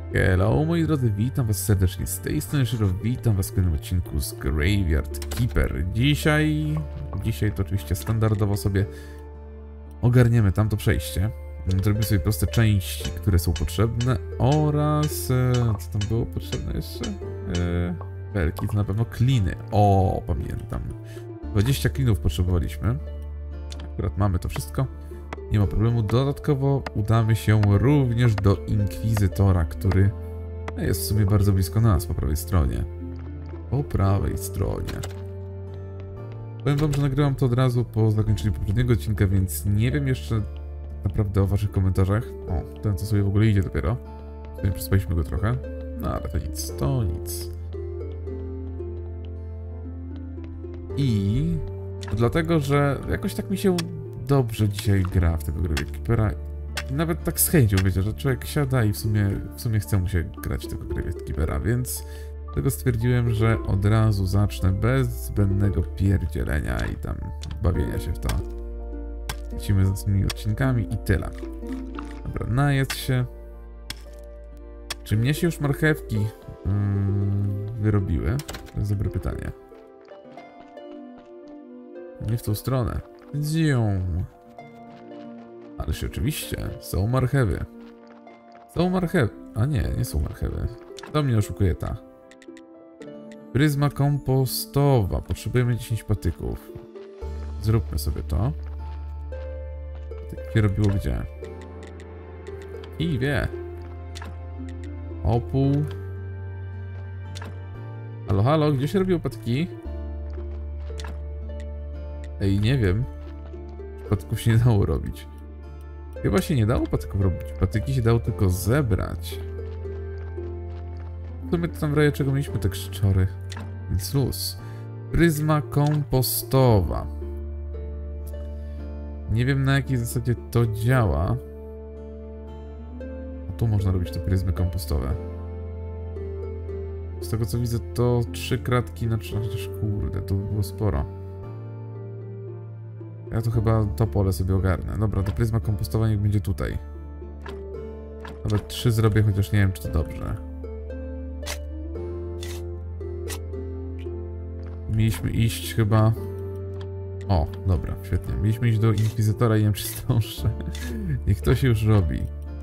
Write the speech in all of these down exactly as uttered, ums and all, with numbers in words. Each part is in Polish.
Hello moi drodzy, witam was serdecznie z tej strony Shiro, witam was w kolejnym odcinku z Graveyard Keeper. Dzisiaj, dzisiaj to oczywiście standardowo sobie ogarniemy tamto przejście. Zrobimy sobie proste części, które są potrzebne oraz... E, co tam było potrzebne jeszcze? E, belki, to na pewno kliny. O, pamiętam. dwadzieścia klinów potrzebowaliśmy. Akurat mamy to wszystko. Nie ma problemu. Dodatkowo udamy się również do Inkwizytora, który jest w sumie bardzo blisko nas, po prawej stronie. Po prawej stronie. Powiem wam, że nagrywam to od razu po zakończeniu poprzedniego odcinka, więc nie wiem jeszcze naprawdę o waszych komentarzach. O, ten co sobie w ogóle idzie dopiero. Tutaj przespaliśmy go trochę. No ale to nic, to nic. I dlatego, że jakoś tak mi się dobrze dzisiaj gra w tego Graveyard Keepera. Nawet tak z chęcią, wiecie, że człowiek siada i w sumie, w sumie chce mu się grać tego Graveyard Keepera, więc dlatego stwierdziłem, że od razu zacznę bez zbędnego pierdzielenia i tam bawienia się w to. Lecimy z tymi odcinkami i tyle. Dobra, najedz się. Czy mnie się już marchewki yy, wyrobiły? To jest dobre pytanie. Nie w tą stronę. Zią. Ależ oczywiście, są marchewy. Są marchewy. A nie, nie są marchewy. To mnie oszukuje ta. Pryzma kompostowa. Potrzebujemy dziesięć patyków. Zróbmy sobie to. Tak się robiło gdzie? I wie. Opół. Halo, halo, gdzie się robiło patyki? Ej, nie wiem. Patyków się nie dało robić. Chyba się nie dało patyków robić. Patyki się dało tylko zebrać. W sumie to tam w razie czego mieliśmy te krzczory. Więc luz. Pryzma kompostowa. Nie wiem na jakiej zasadzie to działa. A tu można robić te pryzmy kompostowe. Z tego co widzę to trzy kratki na trzy. Chociaż kurde, to było sporo. Ja to chyba to pole sobie ogarnę. Dobra, to pryzma kompostowa niech będzie tutaj. Nawet trzy zrobię, chociaż nie wiem, czy to dobrze. Mieliśmy iść chyba... O, dobra, świetnie. Mieliśmy iść do Inkwizytora i nie wiem, czy zdążę. Niech to się już robi.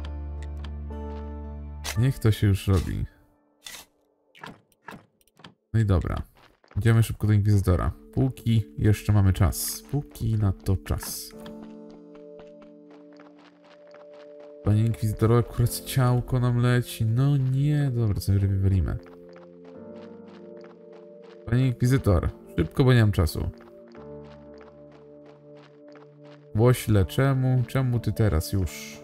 Niech to się już robi. No i dobra. Idziemy szybko do Inkwizytora. Póki jeszcze mamy czas. Póki na to czas. Panie Inkwizytoro, akurat ciałko nam leci. No nie, dobra, co wywalimy. Panie Inkwizytor, szybko, bo nie mam czasu. Łośle, czemu? Czemu ty teraz już?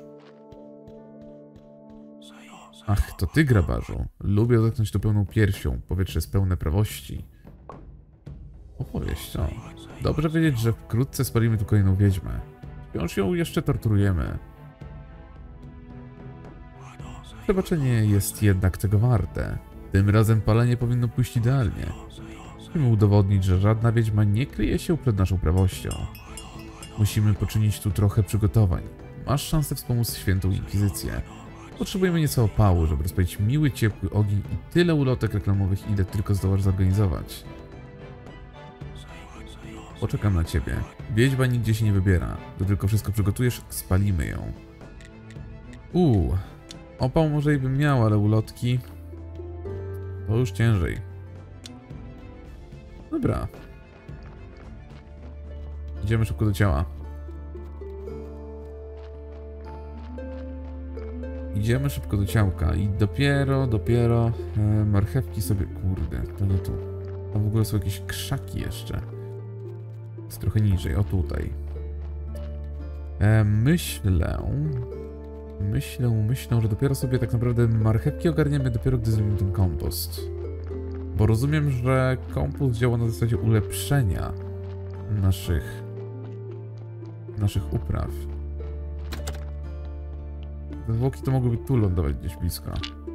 Ach, to ty, grabarzu. Lubię odetchnąć tu pełną piersią. Powietrze jest pełne prawości. Opowieść, o. Dobrze wiedzieć, że wkrótce spalimy tu kolejną wiedźmę. Wciąż ją jeszcze torturujemy. Przebaczenie jest jednak tego warte. Tym razem palenie powinno pójść idealnie. Musimy udowodnić, że żadna wiedźma nie kryje się przed naszą prawością. Musimy poczynić tu trochę przygotowań. Masz szansę wspomóc świętą inkwizycję. Potrzebujemy nieco opału, żeby rozpalić miły, ciepły ogień i tyle ulotek reklamowych, ile tylko zdołasz zorganizować. Poczekam na ciebie. Wiedźma nigdzie się nie wybiera. Gdy tylko wszystko przygotujesz, spalimy ją. Uuu. Opał może i bym miał, ale ulotki... To już ciężej. Dobra. Idziemy szybko do ciała. Idziemy szybko do ciałka i dopiero, dopiero e, marchewki sobie... Kurde, to nie tu. Tam w ogóle są jakieś krzaki jeszcze. Jest trochę niżej, o tutaj. E, myślę... Myślę, myślę, że dopiero sobie tak naprawdę marchewki ogarniemy dopiero gdy zrobimy ten kompost. Bo rozumiem, że kompost działa na zasadzie ulepszenia naszych... naszych upraw. Te zwłoki to mogłyby tu lądować gdzieś blisko.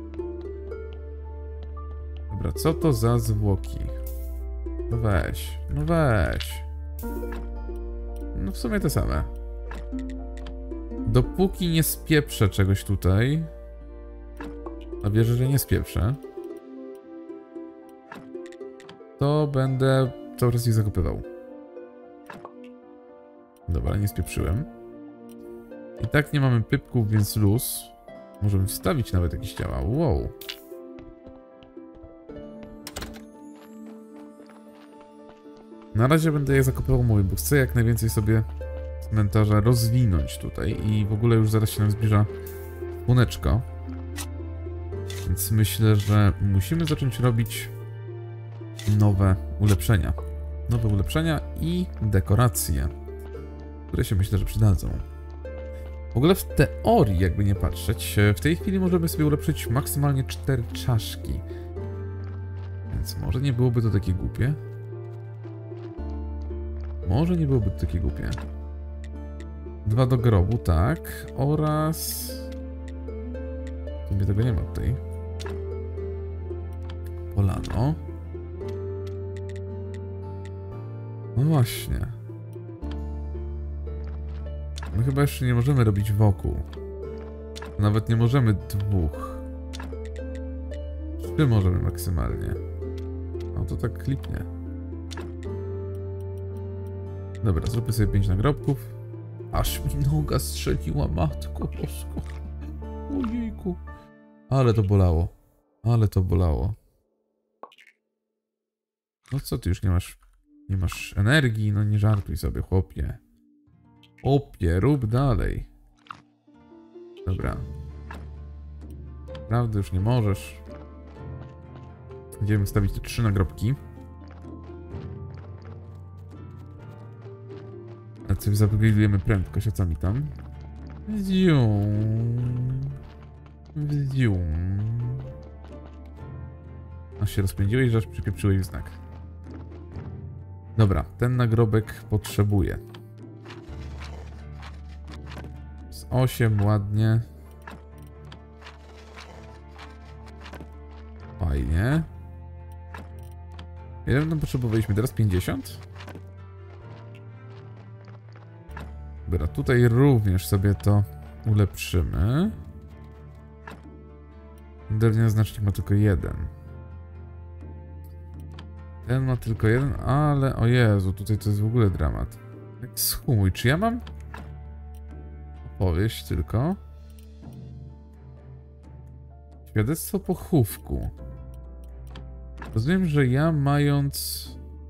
Dobra, co to za zwłoki? No weź, no weź. No w sumie te same. Dopóki nie spieprzę czegoś tutaj, a wierzę, że nie spieprzę, to będę cały czas ich zakopywał. Dobra, nie spieprzyłem. I tak nie mamy pypków, więc luz. Możemy wstawić nawet jakieś ciała. Wow. Na razie będę je zakopywał, mówię, bo chcę jak najwięcej sobie cmentarza rozwinąć tutaj. I w ogóle już zaraz się nam zbliża słoneczko. Więc myślę, że musimy zacząć robić nowe ulepszenia. Nowe ulepszenia i dekoracje, które się myślę, że przydadzą. W ogóle w teorii, jakby nie patrzeć, w tej chwili możemy sobie ulepszyć maksymalnie cztery czaszki. Więc może nie byłoby to takie głupie. Może nie byłoby to takie głupie. Dwa do grobu, tak. Oraz... Sobie tego nie ma tutaj. Polano. No właśnie. My chyba jeszcze nie możemy robić wokół. Nawet nie możemy dwóch. Trzy możemy maksymalnie. No to tak klipnie. Dobra, zróbmy sobie pięć nagrobków. Aż mi noga strzeliła, matko bosko. Ojejku. Ale to bolało. Ale to bolało. No co, ty już nie masz... Nie masz energii? No nie żartuj sobie, chłopie. Chłopie, rób dalej. Dobra. Naprawdę już nie możesz. Będziemy wstawić te trzy nagrobki. A sobie zapowiedujemy prędkość, a co mi tam? Wzium. Wzium. Aż się rozpędziłeś, że aż przypieprzyłeś w znak. Dobra, ten nagrobek potrzebuje. Z osiem, ładnie. Fajnie. Ile tam potrzebowaliśmy? Teraz pięćdziesiąt? Dobra, tutaj również sobie to ulepszymy. Drewniany znacznik ma tylko jeden. Ten ma tylko jeden, ale o Jezu, tutaj to jest w ogóle dramat. Tak schumuj, czy ja mam opowieść tylko? Świadectwo pochówku. Rozumiem, że ja mając...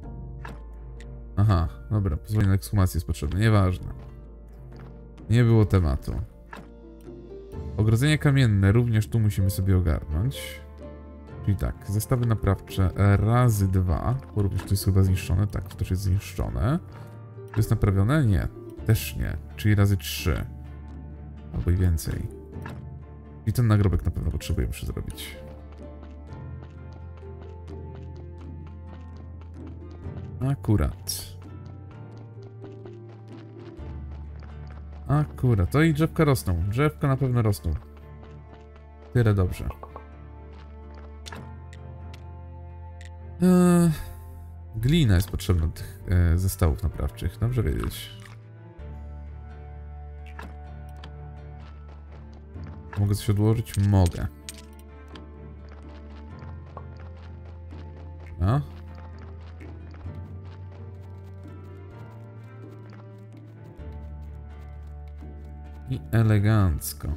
Aha, dobra, pozwolenie na ekshumację jest potrzebne, nieważne. Nie było tematu. Ogrodzenie kamienne również tu musimy sobie ogarnąć. Czyli tak, zestawy naprawcze razy dwa, bo również to jest chyba zniszczone, tak, to też jest zniszczone. To jest naprawione? Nie, też nie, czyli razy trzy. Albo i więcej. I ten nagrobek na pewno potrzebujemy jeszcze zrobić. Akurat. Akurat, to i drzewka rosną, drzewka na pewno rosną. Tyle dobrze. Eee, glina jest potrzebna do tych e, zestawów naprawczych, dobrze wiedzieć. Mogę coś odłożyć? Mogę. A? I elegancko.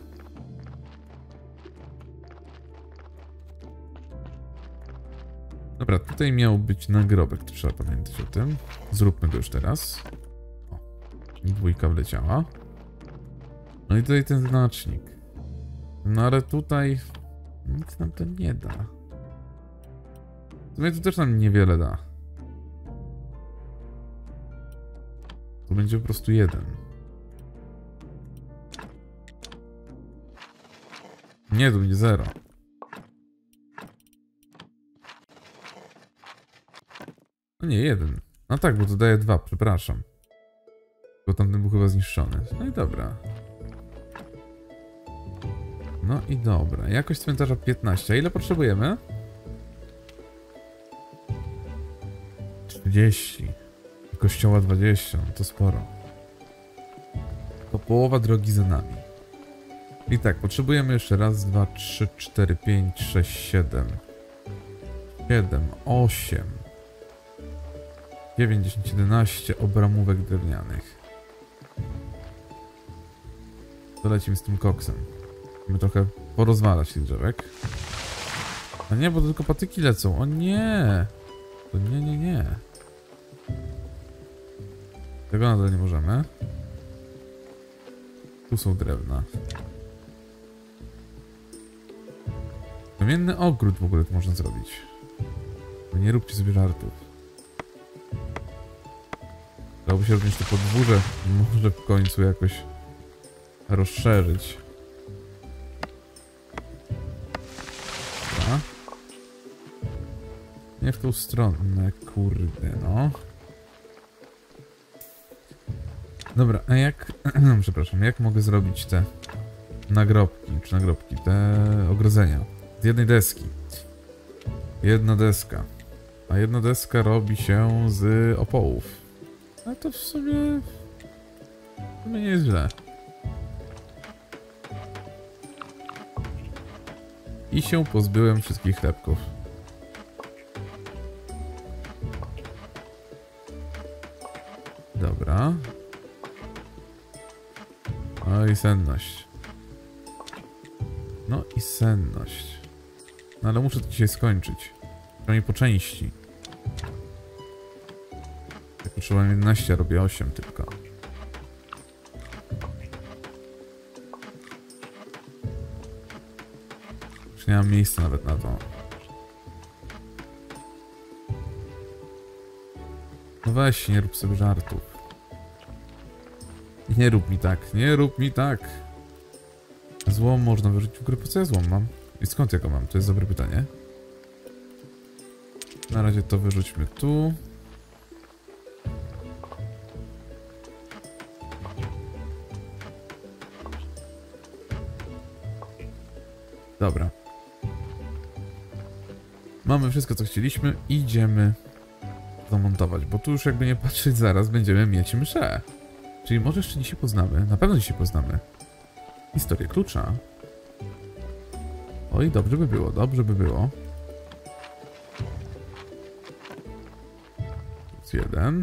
Dobra, tutaj miał być nagrobek, to trzeba pamiętać o tym. Zróbmy go już teraz. O, dwójka wleciała. No i tutaj ten znacznik. No ale tutaj nic nam to nie da. W sumie to też nam niewiele da. To będzie po prostu jeden. Nie, to będzie zero. No nie, jeden. No tak, bo to daje dwa, przepraszam. Bo tamten był chyba zniszczony. No i dobra. No i dobra. Jakość cmentarza piętnaście. A ile potrzebujemy? czterdzieści. I kościoła dwadzieścia. No to sporo. To połowa drogi za nami. I tak, potrzebujemy jeszcze raz, dwa, trzy, cztery, pięć, sześć, siedem. siedem, osiem. dziewięć, dziesięć, jedenaście obramówek drewnianych. To lecimy z tym koksem. Musimy trochę porozwalać tych drzewek. A nie, bo to tylko patyki lecą. O nie! To nie, nie, nie. Tego nadal nie możemy. Tu są drewna. Kamienny ogród w ogóle to można zrobić. No nie róbcie sobie żartów. Dałoby się również to podwórze może w końcu jakoś rozszerzyć. Dobra. Nie w tą stronę, kurde no. Dobra, a jak... przepraszam, jak mogę zrobić te nagrobki, czy nagrobki, te ogrodzenia? Z jednej deski. Jedna deska. A jedna deska robi się z opołów. A to w sumie... W sumie nie jest źle. I się pozbyłem wszystkich chlebków. Dobra. No i senność. No i senność. No ale muszę to dzisiaj skończyć. Przynajmniej po części. Jak potrzebowałem jedenaście, a robię osiem tylko. Już nie mam miejsca nawet na to. No weź, nie rób sobie żartów. Nie rób mi tak, nie rób mi tak. Złom można wyrzucić w ogóle. Po co ja złom mam? I skąd ja go mam? To jest dobre pytanie. Na razie to wyrzućmy tu. Dobra. Mamy wszystko, co chcieliśmy. Idziemy zamontować, bo tu już jakby nie patrzeć, zaraz będziemy mieć mszę. Czyli może jeszcze dzisiaj poznamy. Na pewno dzisiaj poznamy historię klucza. Oj, dobrze by było, dobrze by było. Plus jeden.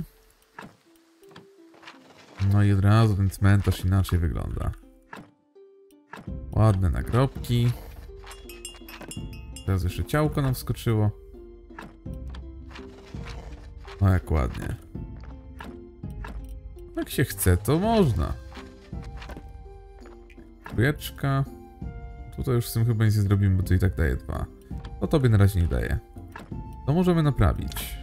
No i od razu ten cmentarz inaczej wygląda. Ładne nagrobki. Teraz jeszcze ciałko nam wskoczyło. O, jak ładnie. Jak się chce, to można. Trójeczka. Tutaj już z tym chyba nic nie zrobimy, bo to i tak daje dwa. To tobie na razie nie daje. To możemy naprawić.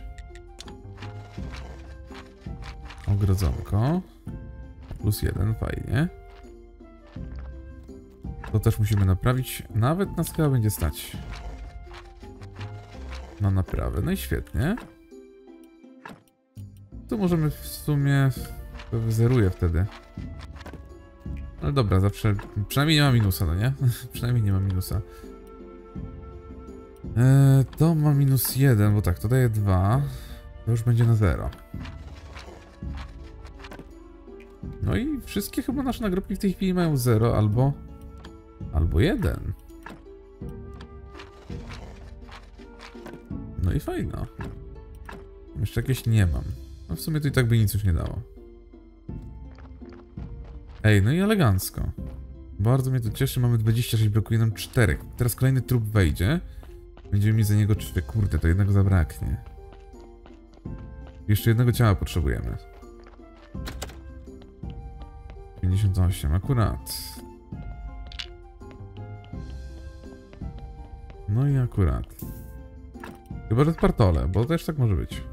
Ogrodzonko. Plus jeden, fajnie. To też musimy naprawić. Nawet nas chyba będzie stać na naprawę. No i świetnie. Tu możemy w sumie... To wyzeruję wtedy. Ale dobra, zawsze... Przynajmniej nie ma minusa, no nie? Przynajmniej nie ma minusa. Eee, to ma minus jeden, bo tak, to daje dwa. To już będzie na zero. No i wszystkie chyba nasze nagrobki w tej chwili mają zero albo... Albo jeden. No i fajno. Jeszcze jakieś nie mam. No w sumie to i tak by nic już nie dało. Ej, no i elegancko. Bardzo mnie to cieszy, mamy dwadzieścia sześć, brakuje nam cztery. Teraz kolejny trup wejdzie. Będziemy mieć za niego trzy. Kurde, to jednego zabraknie. Jeszcze jednego ciała potrzebujemy. pięćdziesiąt osiem, akurat. No i akurat. Chyba, że spartole, bo też tak może być.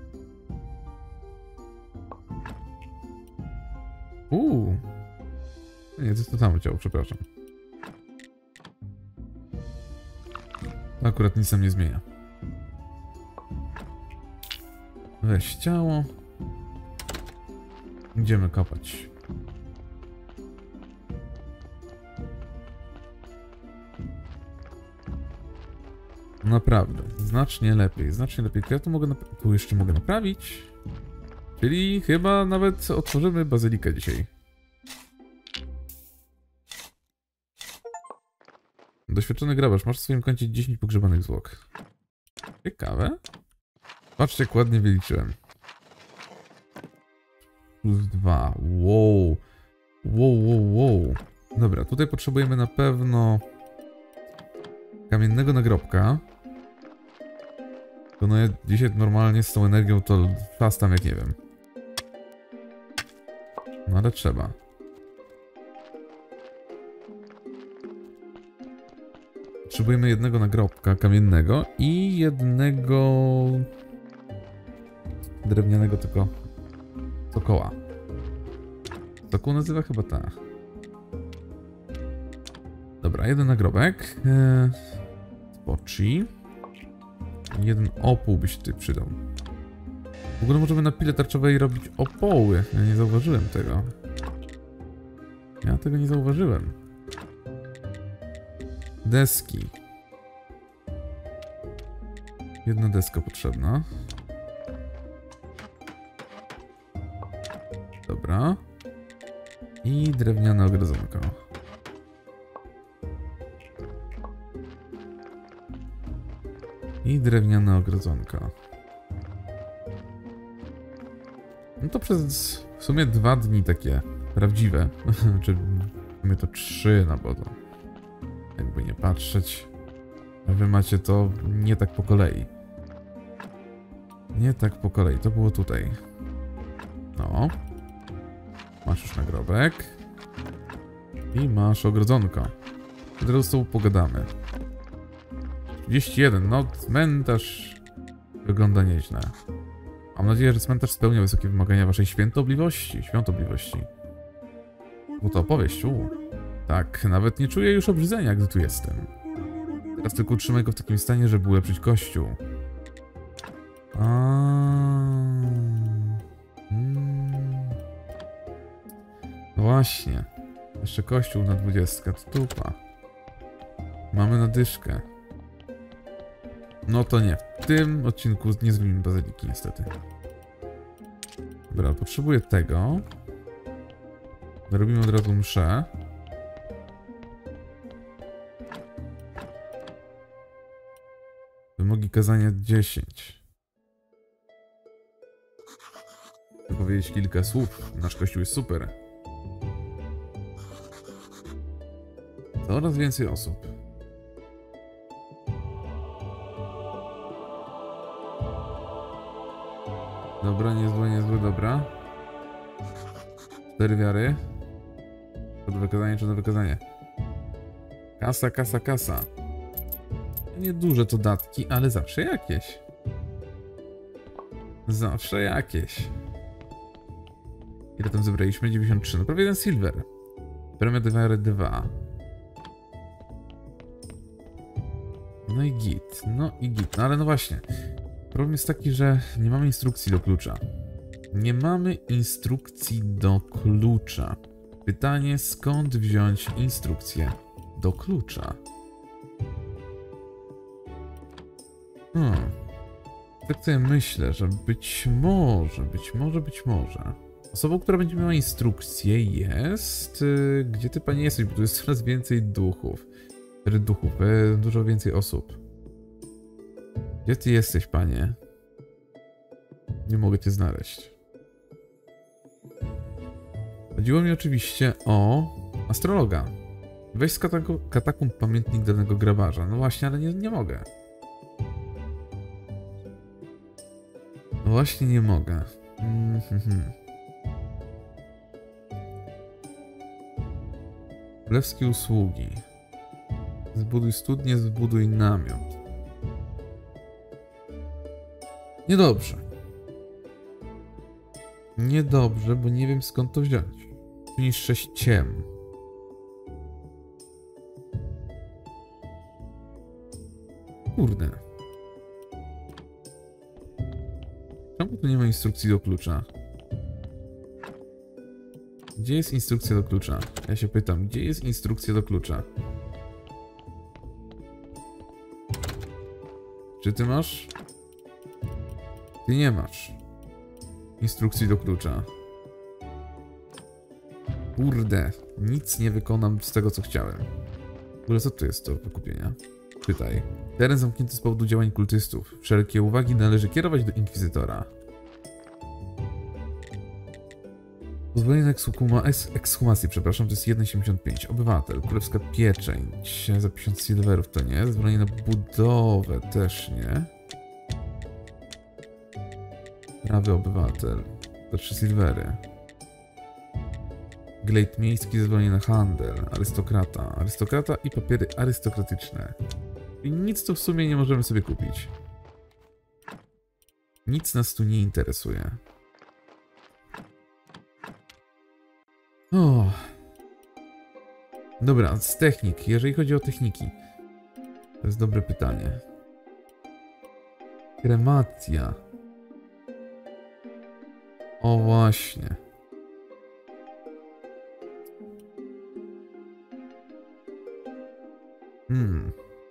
Uuu. Nie, to jest to samo ciało, przepraszam. To akurat nic nam nie zmienia. Weź ciało. Idziemy kopać. Naprawdę, znacznie lepiej, znacznie lepiej. Ja tu mogę naprawić, tu jeszcze mogę naprawić. Czyli chyba nawet otworzymy bazylikę dzisiaj. Doświadczony grabarz. Masz w swoim koncie dziesięć pogrzebanych zwłok. Ciekawe. Patrzcie, jak ładnie wyliczyłem. Plus dwa. Wow. Wow, wow, wow. Dobra, tutaj potrzebujemy na pewno kamiennego nagrobka. To no ja dzisiaj normalnie z tą energią to fastam jak nie wiem. No ale trzeba. Potrzebujemy jednego nagrobka kamiennego i jednego drewnianego tylko sokoła. Sokół nazywa chyba ta. Dobra, jeden nagrobek. Eee, Spoczy. Jeden opół by się tutaj przydał. W ogóle możemy na pile tarczowej robić opoły. Ja nie zauważyłem tego. Ja tego nie zauważyłem. Deski. Jedna deska potrzebna. Dobra. I drewniane ogrodzonko. I drewniane ogrodzonko. No to przez w sumie dwa dni takie prawdziwe. Czy w sumie to trzy na bodo. Jakby nie patrzeć. A wy macie to nie tak po kolei. Nie tak po kolei. To było tutaj. No. Masz już nagrobek. I masz ogrodzonko. I teraz z tobą pogadamy. trzydzieści jeden. No, cmentarz wygląda nieźle. Mam nadzieję, że cmentarz spełnia wysokie wymagania waszej świętobliwości. Świątobliwości. Bo to opowieść. U. Tak, nawet nie czuję już obrzydzenia, gdy tu jestem. Teraz tylko utrzymaj go w takim stanie, żeby ulepszyć kościół. A. Hmm. No właśnie. Jeszcze kościół na dwudziestkę. To dupa. Mamy nadyszkę. No to nie. W tym odcinku nie zrobimy bazyliki, niestety. Dobra, potrzebuję tego. Robimy od razu mszę. Wymogi kazania dziesięć. Chcę powiedzieć kilka słów. Nasz kościół jest super. Coraz więcej osób. Dobra, niezłe, niezłe, dobra. Cztery wiary. Czarne wykazanie, czarne wykazanie. Kasa, kasa, kasa. Nieduże to datki, ale zawsze jakieś. Zawsze jakieś. Ile tam zebraliśmy? dziewięćdziesiąt trzy. No prawie jeden silver. Premia wiary dwa. No i git. No i git. No ale no właśnie. Problem jest taki, że nie mamy instrukcji do klucza. Nie mamy instrukcji do klucza. Pytanie, skąd wziąć instrukcję do klucza? Hmm. Tak sobie myślę, że być może, być może, być może. Osobą, która będzie miała instrukcję jest... Yy, gdzie ty, panie, jesteś? Bo tu jest coraz więcej duchów. Duchów, yy, dużo więcej osób. Gdzie ty jesteś, panie? Nie mogę cię znaleźć. Chodziło mi oczywiście o astrologa. Weź z katakumb pamiętnik danego grabarza. No właśnie, ale nie, nie mogę. No właśnie nie mogę. Mm-hmm. Królewskie usługi. Zbuduj studnię, zbuduj namiot. Niedobrze. Niedobrze, bo nie wiem skąd to wziąć. Niż sześć ciem. Kurde. Czemu tu nie ma instrukcji do klucza? Gdzie jest instrukcja do klucza? Ja się pytam, gdzie jest instrukcja do klucza? Czy ty masz? Ty nie masz instrukcji do klucza. Kurde, nic nie wykonam z tego, co chciałem. W ogóle co to jest do wykupienia? Czytaj. Teren zamknięty z powodu działań kultystów. Wszelkie uwagi należy kierować do Inkwizytora. Pozwolenie na ekshuma, ekshumację, przepraszam, to jest jeden przecinek siedemdziesiąt pięć. Obywatel, królewska pieczęć za pięćdziesiąt silverów to nie. Zezwolenie na budowę też nie. Prawy obywatel, to trzy silvery. Glejt miejski, zezwolenie na handel, arystokrata, arystokrata i papiery arystokratyczne. I nic tu w sumie nie możemy sobie kupić. Nic nas tu nie interesuje. O. Dobra, z technik. Jeżeli chodzi o techniki. To jest dobre pytanie. Kremacja. O właśnie. Hmm.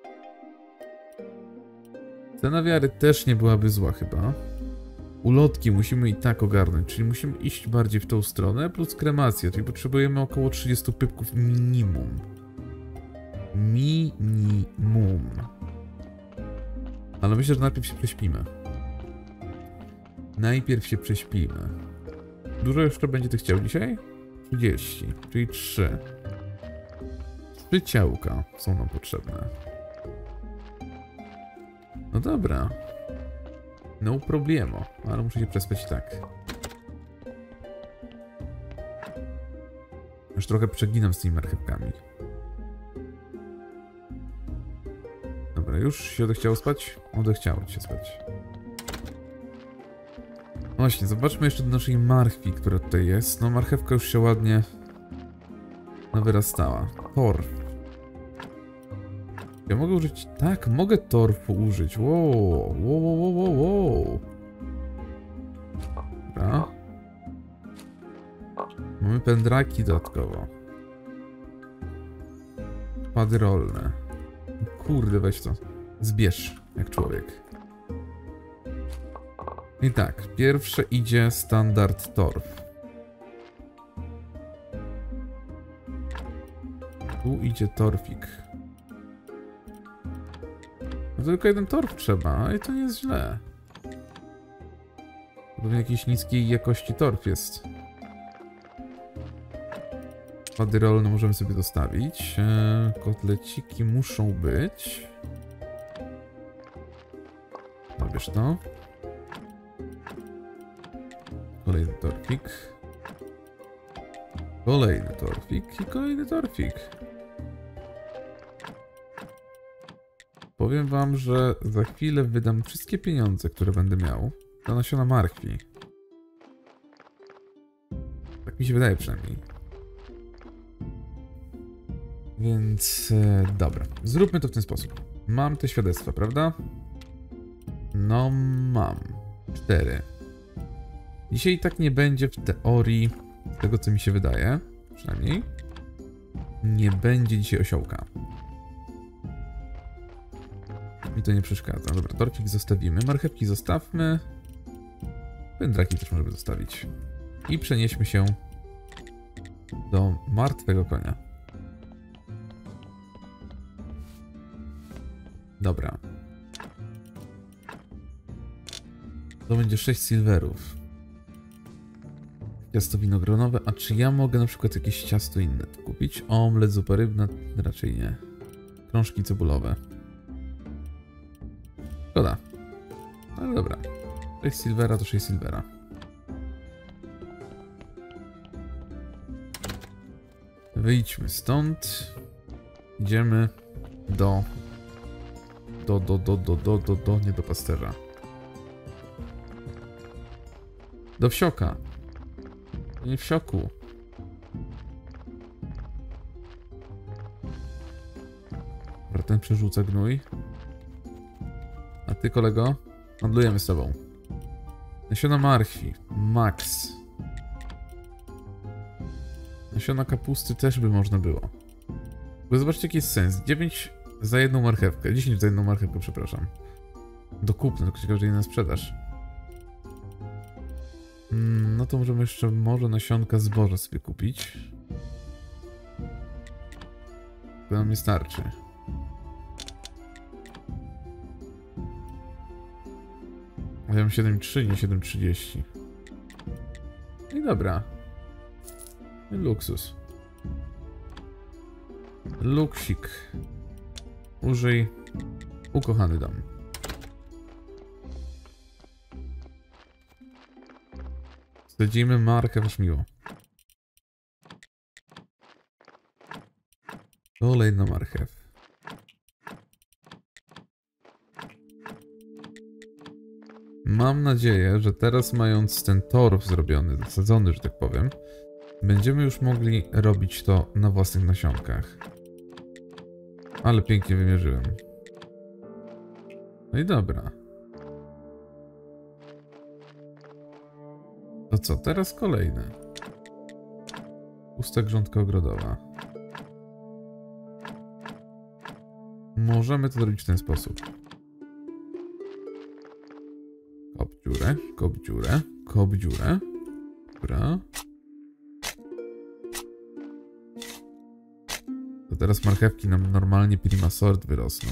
Cena wiary też nie byłaby zła chyba. Ulotki musimy i tak ogarnąć, czyli musimy iść bardziej w tą stronę, plus kremacja, czyli potrzebujemy około trzydziestu pypków minimum. Minimum. Ale myślę, że najpierw się prześpimy. Najpierw się prześpimy. Dużo jeszcze będzie tych ciał dzisiaj? trzydzieści, czyli trzy. Trzy ciałka są nam potrzebne. No dobra. No problemo, ale muszę się przespać i tak. Już trochę przeginam z tymi marchewkami. Dobra, już się odechciało spać? Odechciało się spać. Właśnie, zobaczmy jeszcze do naszej marchwi, która tutaj jest. No, marchewka już się ładnie wyrastała. Torf. Ja mogę użyć... Tak, mogę torfu użyć. Wow, wow, wow, wow, wow. Dobra. Mamy pędraki dodatkowo. Pady rolne. Kurde, weź to. Zbierz, jak człowiek. I tak, pierwsze idzie standard torf. Tu idzie torfik. No tylko jeden torf trzeba, i to nie jest źle. Pewnie jakiejś niskiej jakości torf jest. Pady rolne możemy sobie dostawić. Kotleciki muszą być. Zabierz to. Kolejny torfik. Kolejny torfik i kolejny torfik. Powiem wam, że za chwilę wydam wszystkie pieniądze, które będę miał na nasiona marchwi. Tak mi się wydaje przynajmniej. Więc e, dobra, zróbmy to w ten sposób. Mam te świadectwa, prawda? No mam. Cztery. Dzisiaj tak nie będzie w teorii, z tego co mi się wydaje, przynajmniej. Nie będzie dzisiaj osiołka. Mi to nie przeszkadza. Dobra, torfik zostawimy, marchewki zostawmy. Pędraki też możemy zostawić. I przenieśmy się do martwego konia. Dobra. To będzie sześć silverów. Ciasto winogronowe. A czy ja mogę na przykład jakieś ciasto inne tu kupić? Omlet, zupa rybna? Raczej nie. Krążki cebulowe. Szkoda. Ale dobra. sześć silvera to sześć silvera. Wyjdźmy stąd. Idziemy do... Do, do, do, do, do, do, do, nie do pasterza. Do wsioka. Nie w sioku. Dobra, ten przerzuca gnój. A ty, kolego? Handlujemy z tobą. Nasiona marchwi. Max. Nasiona kapusty też by można było. Bo zobaczcie, jaki jest sens. dziewięć za jedną marchewkę. dziesięć za jedną marchewkę, przepraszam. Do kupna, tylko ciekawe, że nie na sprzedaż. Hmm, no to możemy jeszcze może nasionka zboża sobie kupić. To nam nie starczy. Ja mam siedem trzy, nie siedem trzydzieści. I dobra. I luksus. Luksik. Użyj. Ukochany dom. Sadzimy marchew miło. Kolejna marchew. Mam nadzieję, że teraz mając ten torf zrobiony, zasadzony, że tak powiem, będziemy już mogli robić to na własnych nasionkach. Ale pięknie wymierzyłem. No i dobra. To co, teraz kolejne. Pusta grządka ogrodowa. Możemy to zrobić w ten sposób. Kop dziurę, kop dziurę, kop dziurę. Dobra. To teraz marchewki nam normalnie prima sort wyrosną.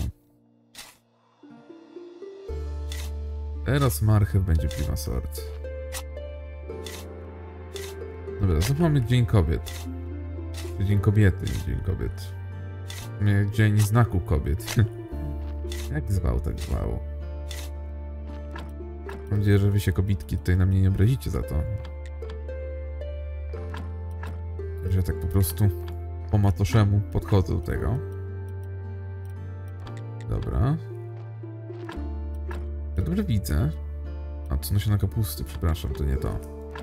Teraz marchew będzie prima sort. Dobra, znów mamy Dzień Kobiet. Dzień Kobiety, Dzień Kobiet. Dzień Znaku Kobiet. Jak zwał, tak zwał. Mam nadzieję, że wy się kobitki tutaj na mnie nie obrazicie za to. Że ja tak po prostu po matoszemu podchodzę do tego. Dobra. Ja dobrze widzę. A co nasiona kapusty, przepraszam, to nie to.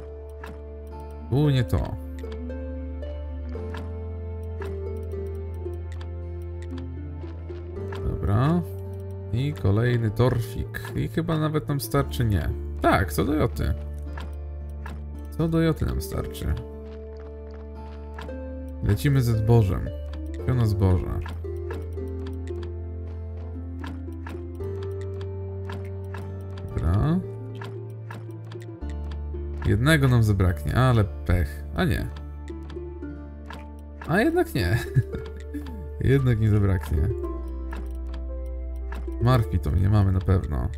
Tu nie to. Dobra. I kolejny torfik. I chyba nawet nam starczy, nie. Tak, co do joty. Co do joty nam starczy. Lecimy ze zbożem. Piona zboża. Dobra. Jednego nam zabraknie, ale pech. A nie. A jednak nie. Jednak nie zabraknie. Marki to nie mamy na pewno.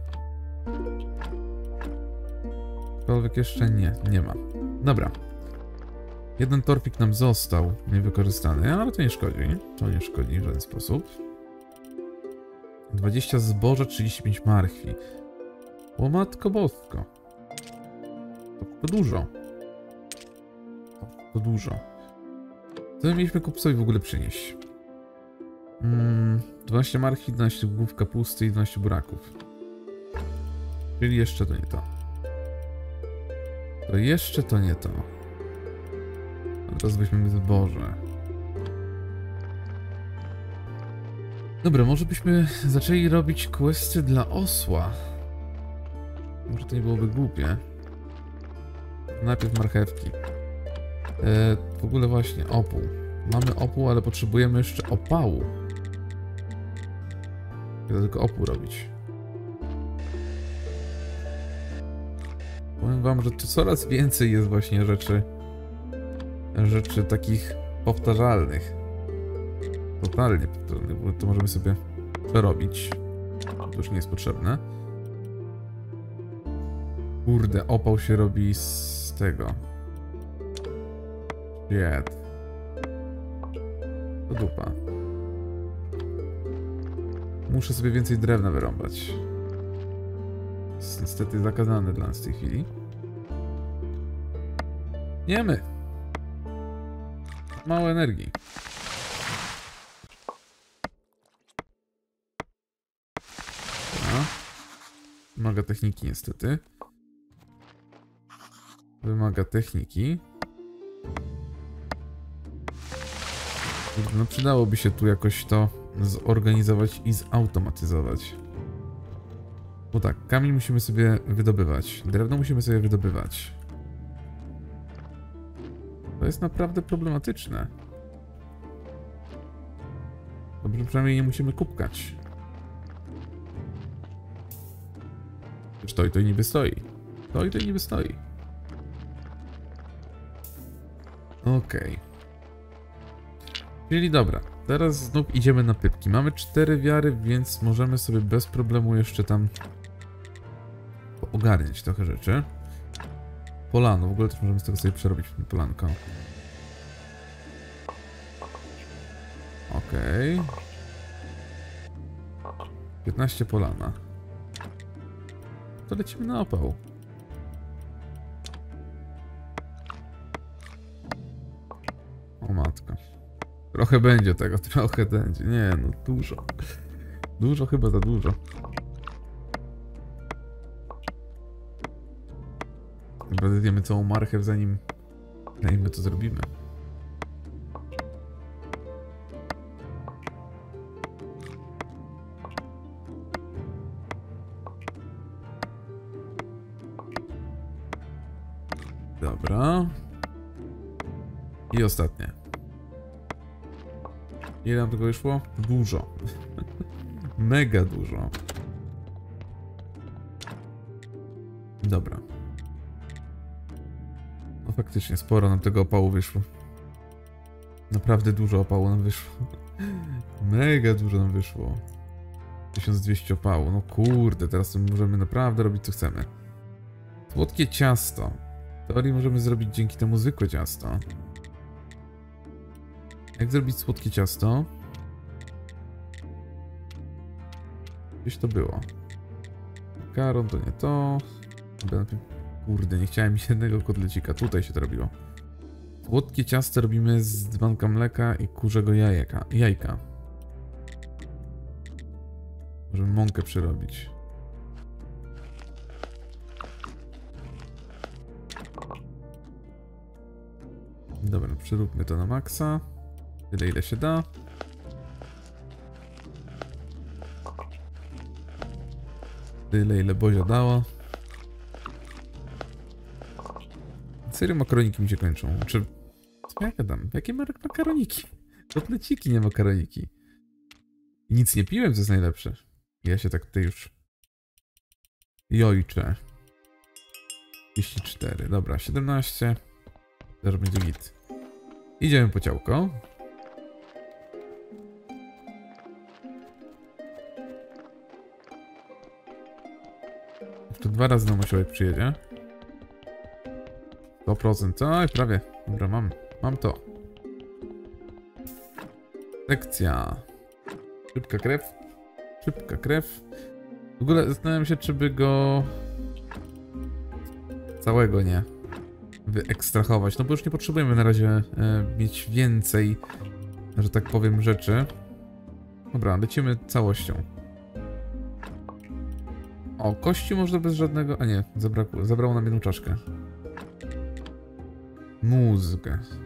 Aczkolwiek jeszcze nie, nie ma. Dobra. Jeden torfik nam został niewykorzystany, ale to nie szkodzi. To nie szkodzi w żaden sposób. dwadzieścia zboża, trzydzieści pięć marchwi. O matko bosko. To, to dużo. To, to dużo. Co mieliśmy kupcowi w ogóle przynieść? Mm, dwanaście marchwi, dwanaście głów kapusty i dwanaście buraków. Czyli jeszcze to nie to. To jeszcze to nie to. A teraz weźmiemy zboże. Dobra, może byśmy zaczęli robić questy dla osła. Może to nie byłoby głupie. Najpierw marchewki. E, w ogóle właśnie opół. Mamy opół, ale potrzebujemy jeszcze opału. Chcę tylko opół robić. Powiem wam, że to coraz więcej jest właśnie rzeczy rzeczy takich powtarzalnych. Totalnie powtarzalnych, bo to możemy sobie przerobić. To już nie jest potrzebne. Kurde, opał się robi z tego. Shit. To dupa. Muszę sobie więcej drewna wyrąbać. Jest niestety zakazane dla nas w tej chwili. Niemy. Mało energii. Dobra. Wymaga techniki niestety. Wymaga techniki. No przydałoby się tu jakoś to zorganizować i zautomatyzować. Bo tak, kamień musimy sobie wydobywać. Drewno musimy sobie wydobywać. To jest naprawdę problematyczne. Dobrze, przynajmniej nie musimy kupkać. Przecież to i to niby stoi. To i to niby stoi. Okej. Okay. Czyli dobra, Teraz znów idziemy na pypki. Mamy cztery wiary, więc możemy sobie bez problemu jeszcze tam ogarniać trochę rzeczy. Polano, w ogóle też możemy z tego sobie przerobić polanko. Okej. Okay. piętnaście polana. To lecimy na opał. O matko. Trochę będzie tego, trochę będzie. Nie, no dużo. Dużo, chyba za dużo. Chyba zjemy całą marchew, zanim, zanim my to zrobimy. Dobra. I ostatnie. Ile nam tego wyszło? Dużo. Mega dużo. Dobra. No faktycznie, sporo nam tego opału wyszło. Naprawdę dużo opału nam wyszło. Mega dużo nam wyszło. tysiąc dwieście opału. No kurde, teraz to możemy naprawdę robić co chcemy. Słodkie ciasto. W teorii możemy zrobić dzięki temu zwykłe ciasto. Jak zrobić słodkie ciasto? Gdzieś to było. Makaron to nie to. Kurde, nie chciałem mieć jednego kotlecika. Tutaj się to robiło. Słodkie ciasto robimy z dzbanka mleka i kurzego jajeka. jajka. Możemy mąkę przerobić. Dobra, przeróbmy to na maksa. Tyle ile się da. Tyle ile Bozia dała. Serio makaroniki mi się kończą. Czy... Co ja gadam? Jakie makaroniki? Kotleciki, nie makaroniki. I nic nie piłem, co jest najlepsze. Ja się tak tutaj już... Jojczę. trzydzieści cztery. Dobra, siedemnaście. Też będzie git. Idziemy po ciałko. Jeszcze dwa razy na osiołek przyjedzie. sto procent. Oj, prawie. Dobra, mam. Mam to. Sekcja. Szybka krew. Szybka krew. W ogóle zastanawiam się, czy by go... Całego nie wyekstrahować. No bo już nie potrzebujemy na razie e, mieć więcej, że tak powiem, rzeczy. Dobra, lecimy całością. O, kości można bez żadnego... A nie, zabrakło, zabrało nam jedną czaszkę. Mózg.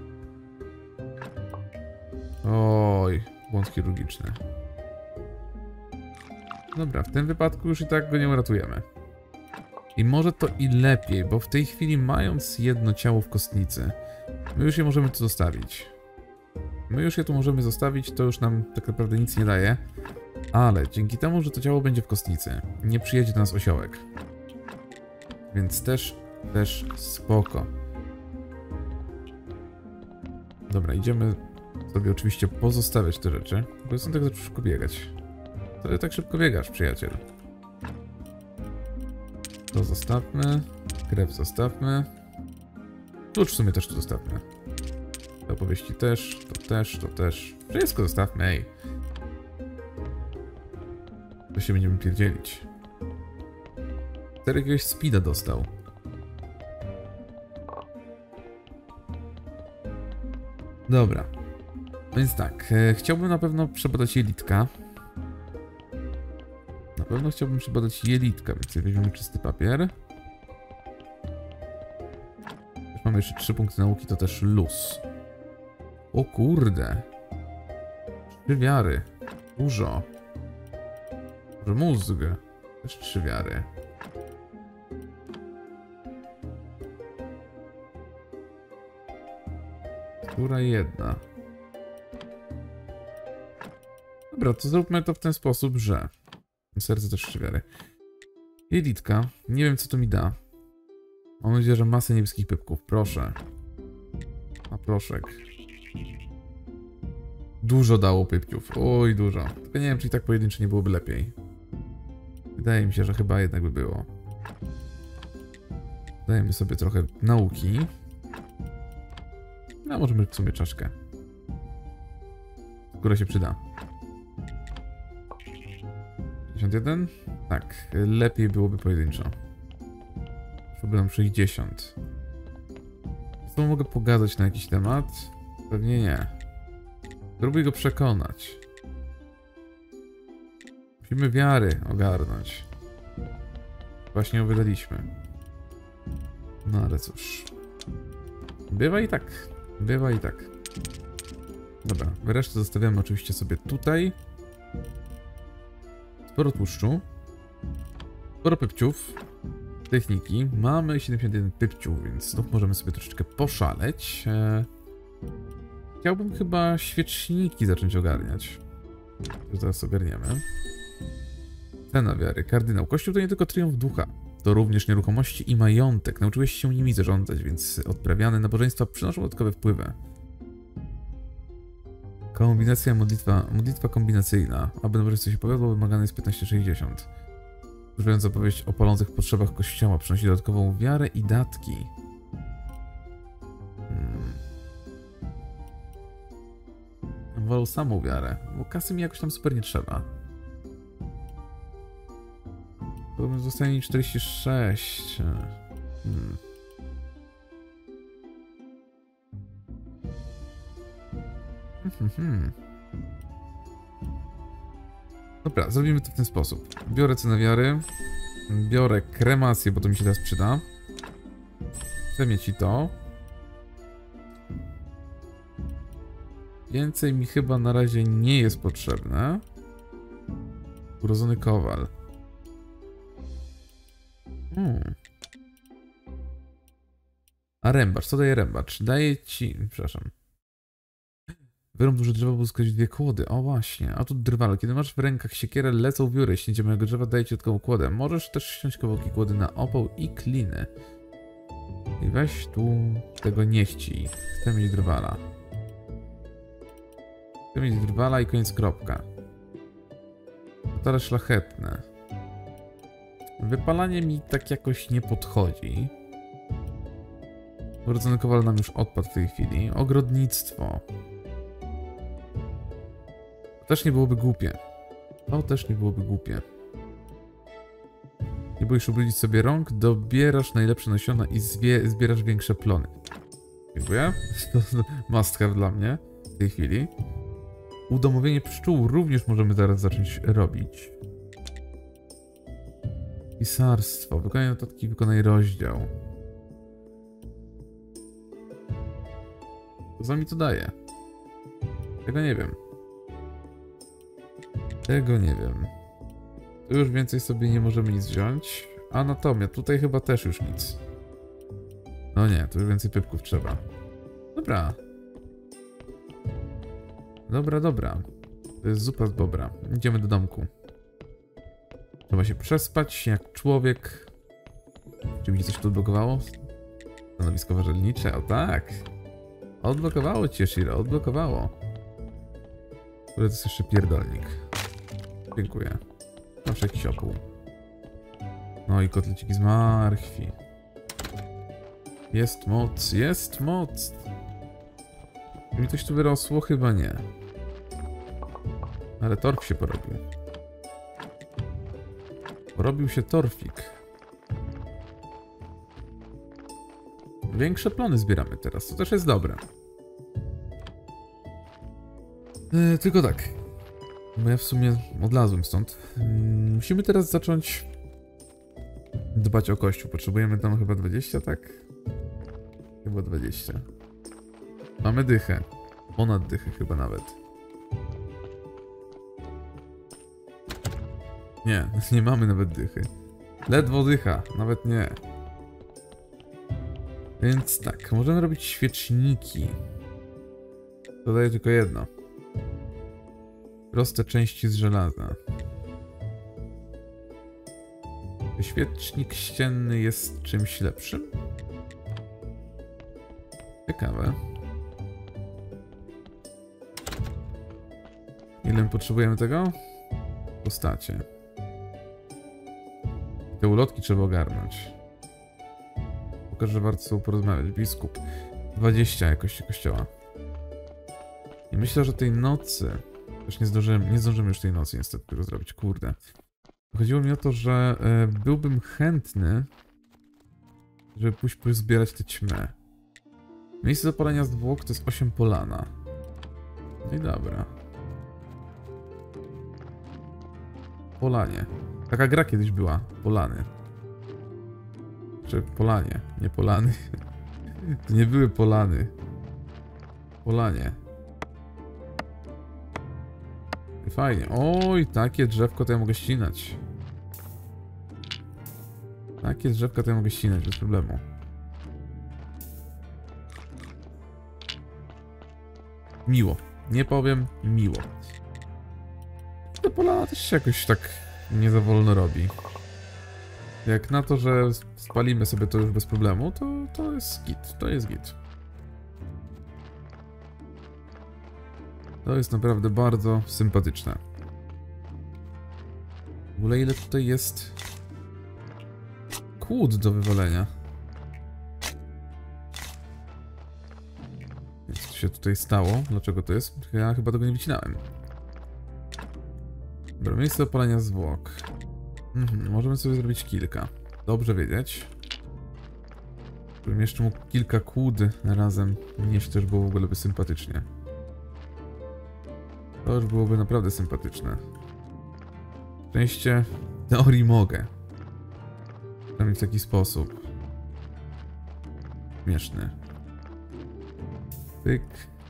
Oj, błąd chirurgiczny. Dobra, w tym wypadku już i tak go nie uratujemy. I może to i lepiej, bo w tej chwili mając jedno ciało w kostnicy, my już je możemy tu zostawić. My już je tu możemy zostawić, to już nam tak naprawdę nic nie daje. Ale dzięki temu, że to ciało będzie w kostnicy, nie przyjedzie do nas osiołek. Więc też, też spoko. Dobra, idziemy sobie oczywiście pozostawiać te rzeczy, bo jestem tak szybko biegać. To ty tak szybko biegasz, przyjaciel. To zostawmy. Krew zostawmy. Klucz w sumie też tu zostawmy. Te opowieści też, to też, to też. Wszystko zostawmy, ej. To się będziemy pierdzielić. Teraz jakiegoś speeda dostał. Dobra. Więc tak, e, chciałbym na pewno przebadać jelitka. Na pewno chciałbym przebadać jelitka, więc weźmiemy czysty papier. Też mamy jeszcze trzy punkty nauki, to też luz. O kurde. Trzy wiary. Dużo. Może mózg. Też trzy wiary. Która jedna. Dobra, to zróbmy to w ten sposób, że... Serce też trzy wiary. Jelitka. Nie wiem, co to mi da. Mam nadzieję, że masę niebieskich pypków. Proszę. A proszek. Dużo dało pypciów. Oj, dużo. Tylko nie wiem, czy i tak pojedyncze nie byłoby lepiej. Wydaje mi się, że chyba jednak by było. Dajemy sobie trochę nauki. No, możemy w sumie czaszkę. Która się przyda. pięćdziesiąt jeden? Tak, lepiej byłoby pojedynczo. Problem sześćdziesiąt. Co mogę pogadać na jakiś temat? Pewnie nie. Spróbuj go przekonać. Musimy wiary ogarnąć. Właśnie ją wydaliśmy. No ale cóż. Bywa i tak. Bywa i tak. Dobra, resztę zostawiamy oczywiście sobie tutaj. Sporo tłuszczu. Sporo pypciów. Techniki. Mamy siedemdziesiąt jeden pypciów, więc znów możemy sobie troszeczkę poszaleć. Chciałbym chyba świeczniki zacząć ogarniać. To zaraz ogarniemy. Cena wiary. Kardynał. Kościół to nie tylko triumf ducha. To również nieruchomości i majątek. Nauczyłeś się nimi zarządzać, więc odprawiane nabożeństwa przynoszą dodatkowe wpływy. Kombinacja modlitwa, modlitwa kombinacyjna. Aby nabożeństwo się powiodło, wymagane jest piętnaście sześćdziesiąt. Używając opowieść o palących potrzebach kościoła, przynosi dodatkową wiarę i datki. Hmm. Wolę samą wiarę, bo kasy mi jakoś tam super nie trzeba. To zostanie mi czterdzieści sześć. Hmm. Hmm, hmm. Dobra, zrobimy to w ten sposób. Biorę cenę wiary. Biorę kremację, bo to mi się teraz przyda. Chcę mieć i to. Więcej mi chyba na razie nie jest potrzebne. Urodzony kowal. Hmm. A rębacz, co daje rębacz? Daje ci... Przepraszam. Wyrąb duże drzewa, by uzyskać dwie kłody. O właśnie. A tu drwal. Kiedy masz w rękach siekierę, lecą wióry. Śnięcie mojego drzewa daje ci dodatkową kłodę. Możesz też ściąć kawałki kłody na opał i kliny. I weź tu tego nie chci. Chcę mieć drwala. Chcę mieć drwala i koniec kropka. Stare szlachetne. Wypalanie mi tak jakoś nie podchodzi. Urodzony kowal nam już odpadł w tej chwili. Ogrodnictwo. To też nie byłoby głupie. To też nie byłoby głupie. Nie boisz ubrudzić sobie rąk, dobierasz najlepsze nasiona i zbie zbierasz większe plony. Dziękuję. To must have dla mnie w tej chwili. Udomowienie pszczół również możemy zaraz zacząć robić. Pisarstwo. Wykonaj notatki, wykonaj rozdział. Co mi to daje? Tego nie wiem. Tego nie wiem. Tu już więcej sobie nie możemy nic wziąć. Anatomia. Tutaj chyba też już nic. No nie, tu już więcej pypków trzeba. Dobra. Dobra, dobra. To jest zupa z bobra. Idziemy do domku. Trzeba się przespać jak człowiek. Czy mi się coś tu odblokowało? Stanowisko warzelnicze. O tak. Odblokowało cię, Shiro. Odblokowało. Które to jest jeszcze pierdolnik. Dziękuję. Zawsze jakiś opół. No i kotleciki z marchwi. Jest moc, jest moc. Czy mi coś tu wyrosło? Chyba nie. Ale torf się porobił. Porobił się torfik. Większe plony zbieramy teraz, to też jest dobre. Yy, tylko tak. Bo ja w sumie odlazłem stąd. Yy, musimy teraz zacząć dbać o kościół. Potrzebujemy tam chyba dwadzieścia, tak? Chyba dwadzieścia. Mamy dychę. Ponad dychę chyba nawet. Nie, nie mamy nawet dychy. Ledwo dycha, nawet nie. Więc tak, możemy robić świeczniki. Dodaję tylko jedno. Proste części z żelaza. Świecznik ścienny jest czymś lepszym? Ciekawe. Ile my potrzebujemy tego? Postacie. Te ulotki trzeba ogarnąć. Pokażę, że warto sobie porozmawiać. Biskup. dwadzieścia jakości kościoła. I myślę, że tej nocy... Też nie zdążymy, nie zdążymy już tej nocy niestety tego zrobić. Kurde. Chodziło mi o to, że e, byłbym chętny, żeby pójść pozbierać tę ćmę. Miejsce zapalenia zwłok to jest osiem polana. No i dobra. Polanie. Taka gra kiedyś była. Polany. Czy Polanie, nie Polany. To nie były Polany. Polanie. I fajnie. Oj, takie drzewko to ja mogę ścinać. Takie drzewko to ja mogę ścinać bez problemu. Miło. Nie powiem, miło. To Polana też się jakoś tak nie za wolno robi. Jak na to, że spalimy sobie to już bez problemu, to, to jest git. To jest git. To jest naprawdę bardzo sympatyczne. W ogóle ile tutaj jest kłód do wywalenia. Więc co się tutaj stało? Dlaczego to jest? Ja chyba tego nie wycinałem. Dobra, miejsce opalenia zwłok. Mhm, możemy sobie zrobić kilka. Dobrze wiedzieć. Gdybym jeszcze mógł kilka kłód razem nieść, też było w ogóle by sympatycznie. To już byłoby naprawdę sympatyczne. Szczęście w teorii mogę. Przynajmniej w taki sposób. Śmieszny. Pyk.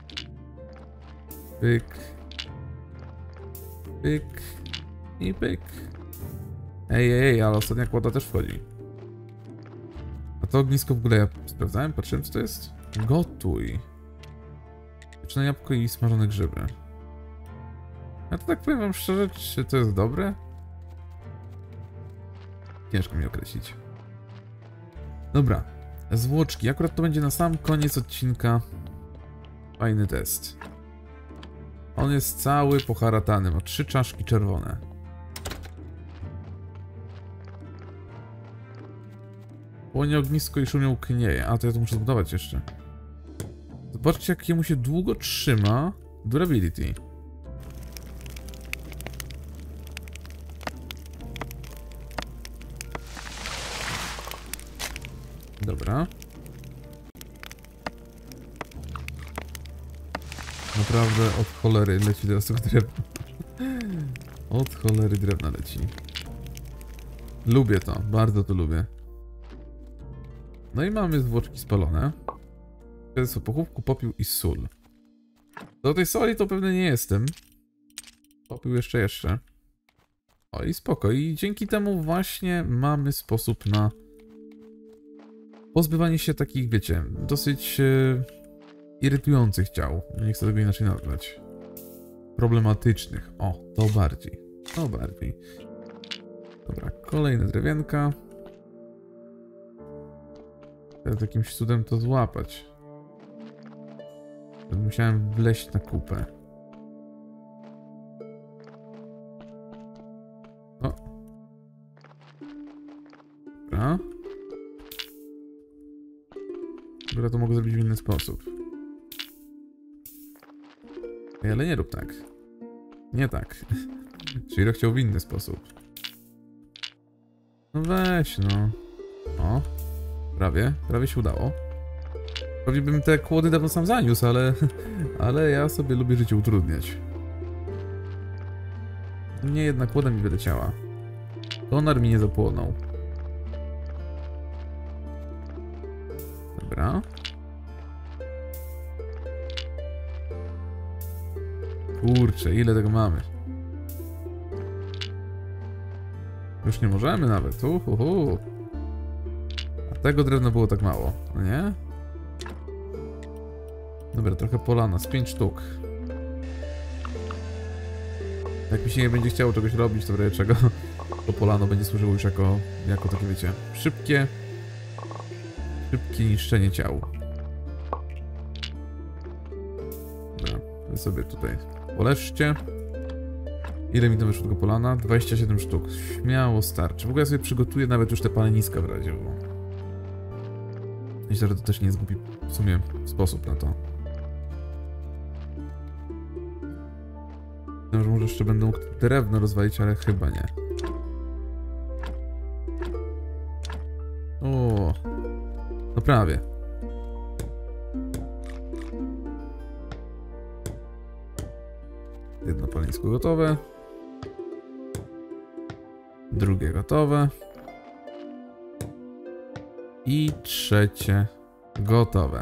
Pyk. Pyk. I pyk. Ej, ej, ej, ale ostatnia kłada też wchodzi. A to ognisko w ogóle ja sprawdzałem, patrzyłem co to jest. Gotuj. Pieczone jabłko i smażone grzyby. Ja to tak powiem wam szczerze, czy to jest dobre? Ciężko mi określić. Dobra. Zwłoczki. Akurat to będzie na sam koniec odcinka. Fajny test. On jest cały poharatany. Ma trzy czaszki czerwone. Płonie ognisko i szumią knieje. A, to ja to muszę zbudować jeszcze. Zobaczcie, jak mu się długo trzyma durability. Dobra. Naprawdę od cholery leci teraz tego drewna. Od cholery drewna leci. Lubię to, bardzo to lubię. No i mamy zwłoczki spalone. To jest o pochówku, popiół i sól. Do tej soli to pewnie nie jestem. Popiół jeszcze jeszcze. O i spoko. I dzięki temu właśnie mamy sposób na pozbywanie się takich, wiecie, dosyć e, irytujących ciał. Nie chcę tego inaczej nazwać. Problematycznych. O, to bardziej. To bardziej. Dobra, kolejne drewienka. Teraz jakimś cudem to złapać. Musiałem wleźć na kupę. O. Dobra. Dobra, to mogę zrobić w inny sposób. Ej, ale nie rób tak. Nie tak. Shiro chciał w inny sposób. No weź, no. O. Prawie. Prawie się udało. Prawie bym te kłody dawno sam zaniósł, ale... Ale ja sobie lubię życie utrudniać. Nie, jedna kłoda mi wyleciała. Konar mi nie zapłonął. Dobra. Kurczę, ile tego mamy? Już nie możemy nawet. Uhuhu. A tego drewna było tak mało, no nie? Dobra, trochę polana, z pięć sztuk. Jak mi się nie będzie chciało czegoś robić, to w razie czego to polano będzie służyło już jako, jako takie, wiecie, szybkie, szybkie niszczenie ciał. Dobra, wy sobie tutaj poleszcie. Ile mi to wyszło tego polana? dwadzieścia siedem sztuk. Śmiało starczy. W ogóle ja sobie przygotuję nawet już te paleniska w razie. Bo... myślę, że to też nie jest głupi w sumie sposób na to. Myślę, że może jeszcze będą drewno rozwalić, ale chyba nie. O, no prawie. Jedno palenisko gotowe. Drugie gotowe. I trzecie gotowe.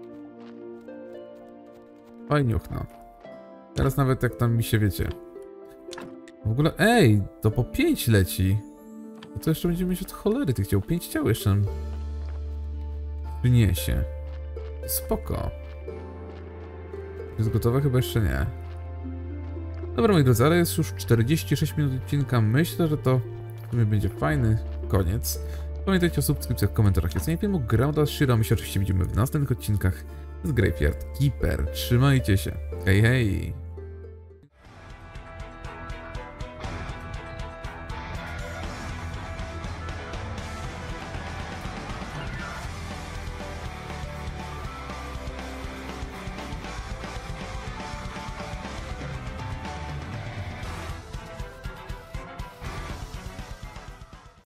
Fajniuchno. Teraz nawet jak tam mi się wiecie. W ogóle, ej, to po pięć leci. No to jeszcze będziemy mieć od cholery tych ciał. pięć ciał jeszcze nam przyniesie. Spoko. Jest gotowe? Chyba jeszcze nie. Dobra, moi drodzy, ale jest już czterdzieści sześć minut odcinka. Myślę, że to w sumie będzie fajny koniec. Pamiętajcie o subskrypcjach, komentarzach i ocenie filmu. Grounded Shiro. My się oczywiście widzimy w następnych odcinkach z Graveyard Keeper. Trzymajcie się. Hej, hej!